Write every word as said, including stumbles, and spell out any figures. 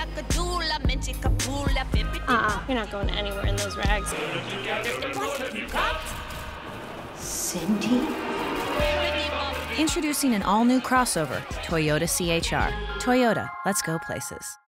Uh-uh, you're not going anywhere in those rags. Cindy? Introducing an all-new crossover, Toyota C H R. Toyota, let's go places.